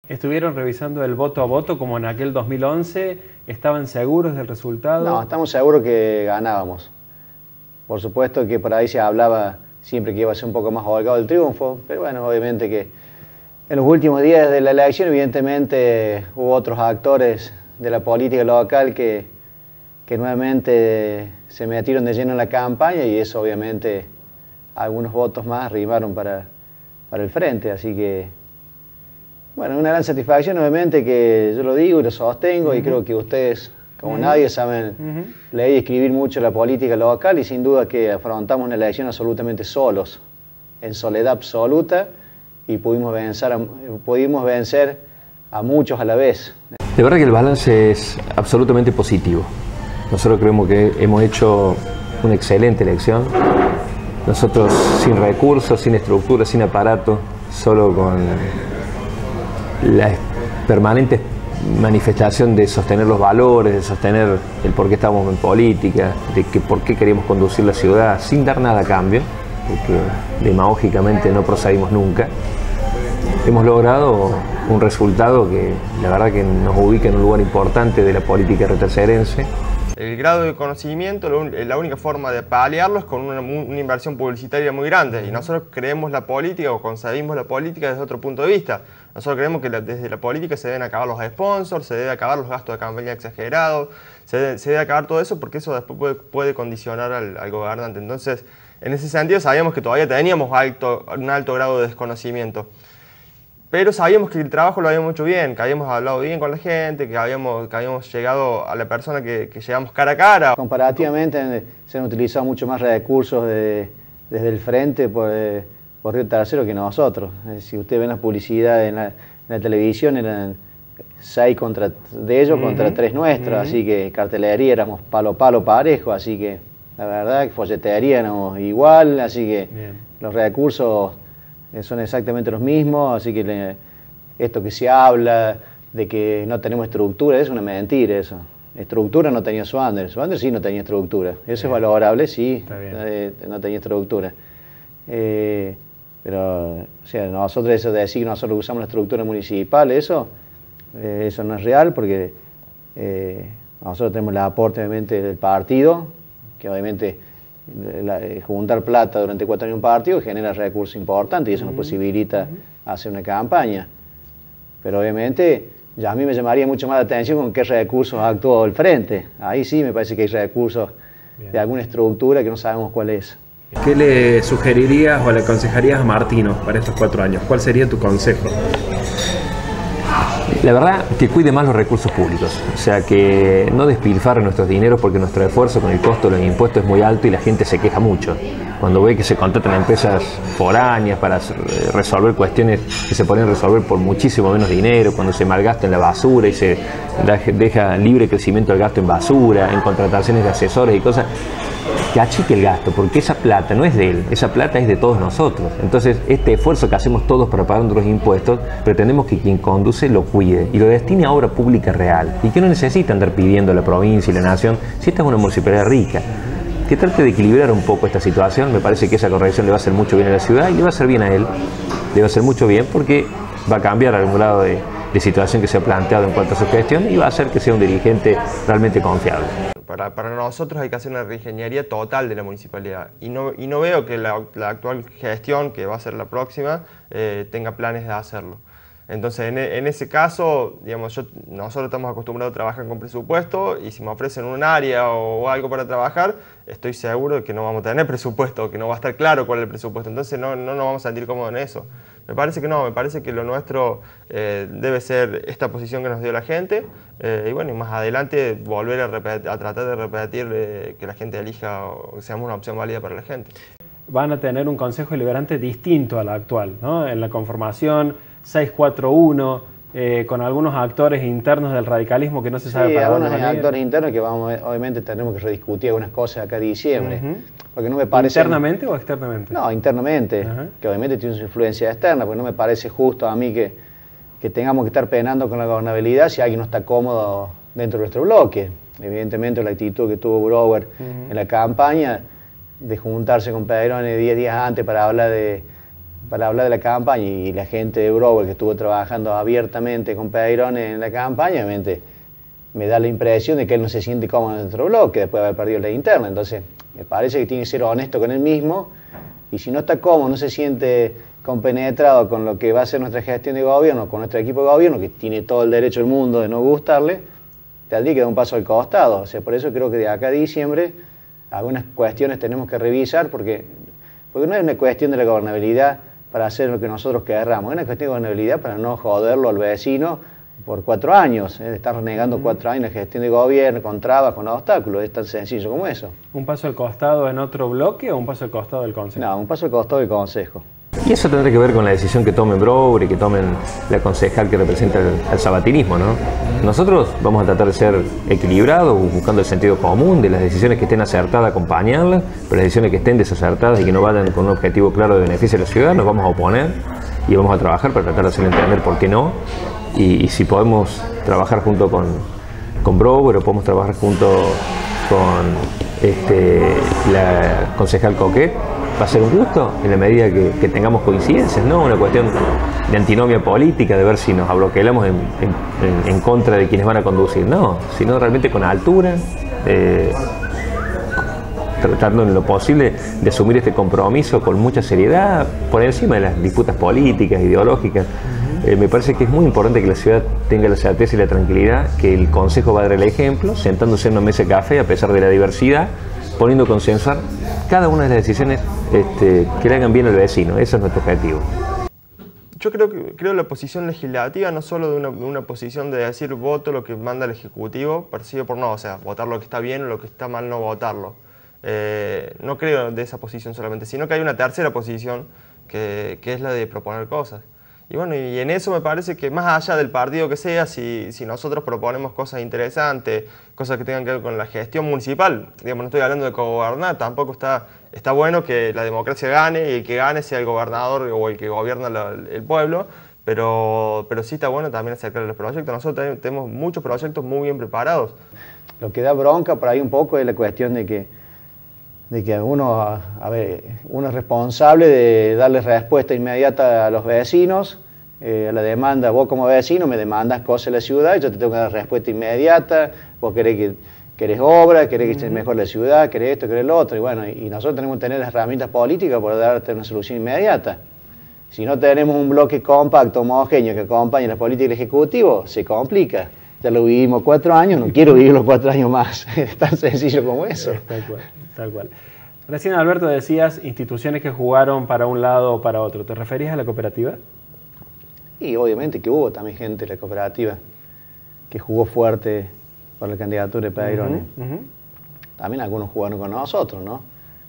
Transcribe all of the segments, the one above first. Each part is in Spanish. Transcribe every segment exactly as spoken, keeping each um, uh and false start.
¿Estuvieron revisando el voto a voto como en aquel dos mil once? ¿Estaban seguros del resultado? No, estamos seguros que ganábamos. Por supuesto que por ahí se hablaba siempre que iba a ser un poco más holgado el triunfo, pero bueno, obviamente que en los últimos días de la elección, evidentemente, hubo otros actores de la política local que, que nuevamente se metieron de lleno en la campaña y eso obviamente algunos votos más arribaron para, para el frente, así que bueno, una gran satisfacción nuevamente que yo lo digo y lo sostengo. Uh-huh. Y creo que ustedes, como uh-huh. nadie, saben uh-huh. leer y escribir mucho la política local y sin duda que afrontamos una elección absolutamente solos, en soledad absoluta y pudimos vencer, a, pudimos vencer a muchos a la vez. De verdad que el balance es absolutamente positivo. Nosotros creemos que hemos hecho una excelente elección. Nosotros sin recursos, sin estructura, sin aparato, solo con la permanente manifestación de sostener los valores, de sostener el por qué estamos en política, de que por qué queremos conducir la ciudad, sin dar nada a cambio, porque demagógicamente no procedimos nunca. Hemos logrado un resultado que la verdad que nos ubica en un lugar importante de la política retrocerense. El grado de conocimiento, la única forma de paliarlo es con una, una inversión publicitaria muy grande y nosotros creemos la política o concebimos la política desde otro punto de vista. Nosotros creemos que la, desde la política se deben acabar los sponsors, se deben acabar los gastos de campaña exagerados, se debe, se debe acabar todo eso porque eso después puede, puede condicionar al, al gobernante. Entonces, en ese sentido sabíamos que todavía teníamos alto, un alto grado de desconocimiento. Pero sabíamos que el trabajo lo habíamos hecho bien, que habíamos hablado bien con la gente, que habíamos, que habíamos llegado a la persona que, que llegamos cara a cara. Comparativamente se han utilizado mucho más recursos de, desde el frente por, por Río Tercero que nosotros. Si ustedes ven la publicidad en la, en la televisión, eran seis contra, de ellos uh-huh. contra tres nuestros, uh-huh. así que cartelería éramos palo palo parejo, así que la verdad que folletería éramos igual, así que bien. Los recursos son exactamente los mismos, así que le, esto que se habla de que no tenemos estructura, es una mentira eso. Estructura no tenía Swander, Swander sí no tenía estructura, eso bien. Es valorable, sí, eh, no tenía estructura. Eh, pero, o sea, nosotros eso de decir que nosotros usamos la estructura municipal, eso, eh, eso no es real porque eh, nosotros tenemos el aporte obviamente del partido, que obviamente La, eh, juntar plata durante cuatro años en un partido genera recursos importantes y eso uh-huh. nos posibilita uh-huh. hacer una campaña. Pero obviamente ya a mí me llamaría mucho más la atención con qué recursos actuó el frente. Ahí sí me parece que hay recursos Bien. De alguna estructura que no sabemos cuál es. ¿Qué le sugerirías o le aconsejarías a Martino para estos cuatro años? ¿Cuál sería tu consejo? La verdad, que cuide más los recursos públicos, o sea, que no despilfarre nuestros dineros porque nuestro esfuerzo con el costo de los impuestos es muy alto y la gente se queja mucho. Cuando ve que se contratan empresas foráneas para resolver cuestiones que se pueden resolver por muchísimo menos dinero, cuando se malgasta en la basura y se deja libre crecimiento del gasto en basura, en contrataciones de asesores y cosas, que achique el gasto, porque esa plata no es de él, esa plata es de todos nosotros. Entonces, este esfuerzo que hacemos todos para pagar nuestros impuestos, pretendemos que quien conduce lo cuide y lo destine a obra pública real y que no necesita andar pidiendo a la provincia y la nación si esta es una municipalidad rica. Que trate de equilibrar un poco esta situación, me parece que esa corrección le va a hacer mucho bien a la ciudad y le va a hacer bien a él, le va a hacer mucho bien porque va a cambiar algún grado de, de situación que se ha planteado en cuanto a su gestión y va a hacer que sea un dirigente realmente confiable. Para, para nosotros hay que hacer una reingeniería total de la municipalidad y no, y no veo que la, la actual gestión, que va a ser la próxima, eh, tenga planes de hacerlo. Entonces, en, en ese caso, digamos, yo, nosotros estamos acostumbrados a trabajar con presupuesto y si me ofrecen un área o, o algo para trabajar, estoy seguro de que no vamos a tener presupuesto, que no va a estar claro cuál es el presupuesto. Entonces, no, no nos vamos a sentir cómodos en eso. Me parece que no, me parece que lo nuestro eh, debe ser esta posición que nos dio la gente eh, y bueno, y más adelante volver a, repetir, a tratar de repetir eh, que la gente elija o que seamos una opción válida para la gente. Van a tener un Consejo Deliberante distinto al actual, ¿no? En la conformación seis cuatro uno, eh, con algunos actores internos del radicalismo que no se sabe sí, para dónde van a ir. Sí, actores internos que vamos, obviamente tenemos que rediscutir algunas cosas acá en diciembre. Uh-huh. Porque no me parece... ¿Internamente o externamente? No, internamente, uh-huh. que obviamente tiene su influencia externa, porque no me parece justo a mí que, que tengamos que estar penando con la gobernabilidad si alguien no está cómodo dentro de nuestro bloque. Evidentemente la actitud que tuvo Brouwer uh-huh. en la campaña de juntarse con Pedrone diez días antes para hablar de para hablar de la campaña, y la gente de Brower que estuvo trabajando abiertamente con Peirón en la campaña, obviamente me da la impresión de que él no se siente cómodo en nuestro bloque después de haber perdido la interna. Entonces me parece que tiene que ser honesto con él mismo, y si no está cómodo, no se siente compenetrado con lo que va a ser nuestra gestión de gobierno, con nuestro equipo de gobierno, que tiene todo el derecho del mundo de no gustarle, tendría que dar un paso al costado. O sea, por eso creo que de acá a diciembre algunas cuestiones tenemos que revisar, porque, porque no es una cuestión de la gobernabilidad para hacer lo que nosotros querramos, es una cuestión de gobernabilidad para no joderlo al vecino por cuatro años, ¿eh? Estar renegando cuatro años la gestión de gobierno, con trabas, con obstáculos, es tan sencillo como eso. ¿Un paso al costado en otro bloque o un paso al costado del Consejo? No, un paso al costado del Consejo. Y eso tendrá que ver con la decisión que tomen Brower y que tomen la concejal que representa el, el sabatinismo, ¿no? Nosotros vamos a tratar de ser equilibrados, buscando el sentido común, de las decisiones que estén acertadas, acompañarlas, pero las decisiones que estén desacertadas y que no vayan con un objetivo claro de beneficio a la ciudad, nos vamos a oponer y vamos a trabajar para tratar de hacer entender por qué no. Y, y si podemos trabajar junto con, con Brower, o podemos trabajar junto con este, la concejal Coquet, va a ser un gusto en la medida que, que tengamos coincidencias, no una cuestión de antinomia política, de ver si nos abroquelamos en, en, en contra de quienes van a conducir, no, sino realmente con altura, eh, tratando en lo posible de asumir este compromiso con mucha seriedad, por encima de las disputas políticas, ideológicas. Eh, me parece que es muy importante que la ciudad tenga la certeza y la tranquilidad que el Consejo va a dar el ejemplo, sentándose en una mesa de café a pesar de la diversidad, poniendo a consensuar cada una de las decisiones este, que le hagan bien al vecino. Ese es nuestro objetivo. Yo creo que creo la posición legislativa no solo de una, una posición de decir voto lo que manda el Ejecutivo, percibe por no, o sea, votar lo que está bien o lo que está mal no votarlo. Eh, no creo de esa posición solamente, sino que hay una tercera posición que, que es la de proponer cosas. Y bueno, y en eso me parece que más allá del partido que sea, si, si nosotros proponemos cosas interesantes, cosas que tengan que ver con la gestión municipal, digamos, no estoy hablando de cogobernar, tampoco está, está bueno que la democracia gane y el que gane sea el gobernador o el que gobierna la, el pueblo, pero, pero sí está bueno también acercar los proyectos. Nosotros tenemos muchos proyectos muy bien preparados. Lo que da bronca por ahí un poco es la cuestión de que de que uno, a ver, uno es responsable de darle respuesta inmediata a los vecinos, eh, a la demanda. Vos como vecino me demandas cosas de la ciudad y yo te tengo que dar respuesta inmediata. Vos querés que querés obra, querés que esté mejor la ciudad, querés esto, querés lo otro, y bueno, y nosotros tenemos que tener las herramientas políticas para darte una solución inmediata. Si no tenemos un bloque compacto, homogéneo, que acompañe la política del Ejecutivo, se complica. Ya lo vivimos cuatro años, no quiero vivir los cuatro años más. Es tan sencillo como eso. Tal cual, tal cual. Recién, Alberto, decías instituciones que jugaron para un lado o para otro. ¿Te referías a la cooperativa? Y obviamente que hubo también gente de la cooperativa que jugó fuerte por la candidatura de Peirón. Uh-huh, uh-huh. También algunos jugaron con nosotros, ¿no?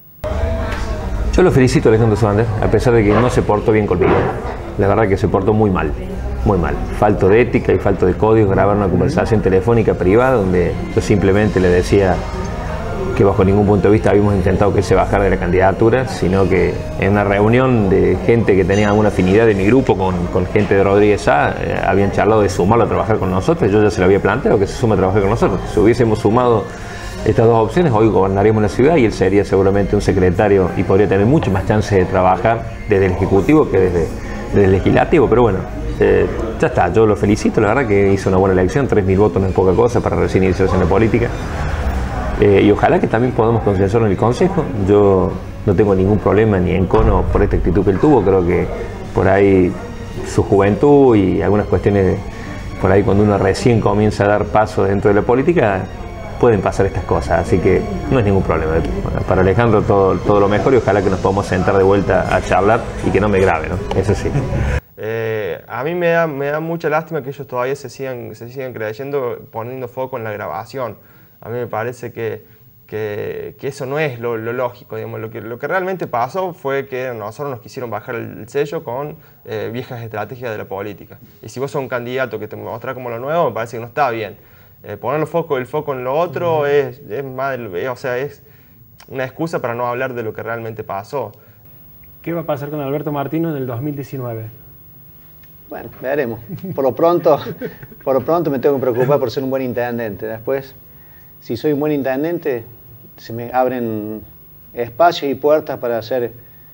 Yo lo felicito a Alejandro Sonder, a pesar de que no se portó bien conmigo. La verdad que se portó muy mal. Muy mal, falto de ética y falto de códigos, grabar una conversación telefónica privada donde yo simplemente le decía que bajo ningún punto de vista habíamos intentado que se bajara de la candidatura, sino que en una reunión de gente que tenía alguna afinidad de mi grupo con, con gente de Rodríguez A, eh, habían charlado de sumarlo a trabajar con nosotros. Yo ya se lo había planteado que se suma a trabajar con nosotros. Si hubiésemos sumado estas dos opciones, hoy gobernaríamos la ciudad y él sería seguramente un secretario y podría tener mucho más chances de trabajar desde el Ejecutivo que desde, desde el Legislativo, pero bueno. Eh, ya está, yo lo felicito, la verdad que hizo una buena elección, tres mil votos no es poca cosa para recién iniciarse en la política, eh, y ojalá que también podamos consensuar en el Consejo. Yo no tengo ningún problema ni encono por esta actitud que él tuvo, creo que por ahí su juventud y algunas cuestiones, por ahí cuando uno recién comienza a dar paso dentro de la política, pueden pasar estas cosas, así que no es ningún problema. Para Alejandro todo, todo lo mejor y ojalá que nos podamos sentar de vuelta a charlar y que no me grabe, ¿no? Eso sí. Eh, a mí me da, me da mucha lástima que ellos todavía se sigan, se sigan creyendo, poniendo foco en la grabación. A mí me parece que, que, que eso no es lo, lo lógico. Digamos. Lo, que, lo que realmente pasó fue que nosotros nos quisieron bajar el sello con eh, viejas estrategias de la política. Y si vos sos un candidato que te muestra como lo nuevo, me parece que no está bien. Eh, poner el foco, el foco en lo otro es, es, más, o sea, es una excusa para no hablar de lo que realmente pasó. ¿Qué va a pasar con Alberto Martino en el dos mil diecinueve? Bueno, veremos. Por lo pronto, por lo pronto me tengo que preocupar por ser un buen intendente. Después, si soy un buen intendente, se me abren espacios y puertas para hacer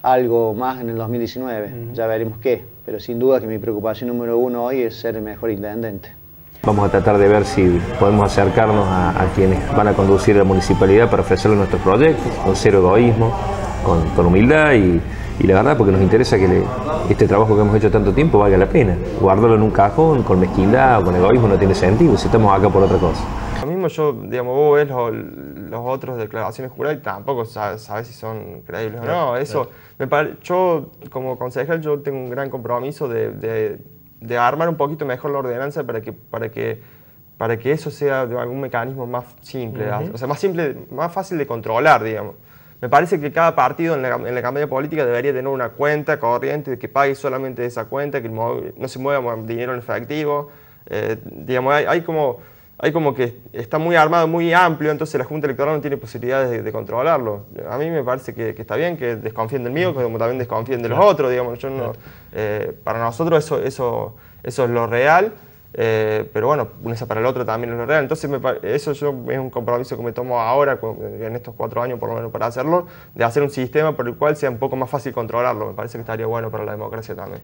algo más en el dos mil diecinueve, uh-huh. Ya veremos qué, pero sin duda que mi preocupación número uno hoy es ser el mejor intendente. Vamos a tratar de ver si podemos acercarnos a, a quienes van a conducir la municipalidad para ofrecerles nuestros proyectos, con cero egoísmo, con, con humildad y, y la verdad porque nos interesa que le, este trabajo que hemos hecho tanto tiempo valga la pena. Guardarlo en un cajón con mezquindad o con egoísmo no tiene sentido si estamos acá por otra cosa. Lo mismo yo, digamos, vos ves los, los otros declaraciones juradas y tampoco sabes, sabes si son creíbles o no. Eso, me pare, yo como concejal yo tengo un gran compromiso de, de, de armar un poquito mejor la ordenanza para que, para que, para que eso sea de algún mecanismo más simple, uh-huh. O sea, más simple, más fácil de controlar, digamos. Me parece que cada partido en la, en la campaña política debería tener una cuenta corriente de que pague solamente esa cuenta, que no se mueva dinero en efectivo. Eh, digamos, hay, hay, como, hay como que está muy armado, muy amplio, entonces la Junta Electoral no tiene posibilidades de, de controlarlo. A mí me parece que, que está bien que desconfíen del mío, como también desconfíen de los otros. Digamos, yo no, eh, para nosotros eso, eso, eso es lo real. Eh, pero bueno, una para el otro también es lo real. Entonces me, eso yo, es un compromiso que me tomo ahora, en estos cuatro años por lo menos para hacerlo, de hacer un sistema por el cual sea un poco más fácil controlarlo. Me parece que estaría bueno para la democracia también.